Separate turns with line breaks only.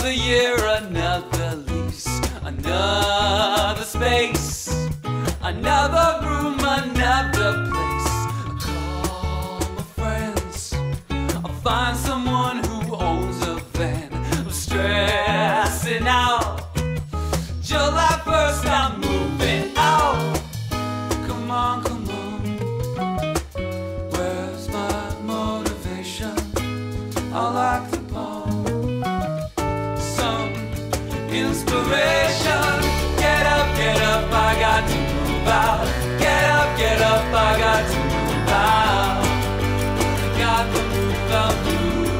Another year, another lease, another space, another room, another place. I call my friends, I'll find someone who owns a van. I'm stressing out. July 1st, I'm moving out. Come on, come on. Where's my motivation? I like the bomb. Some inspiration. Get up, I got to move out. Get up, I got to move out. I got to move out.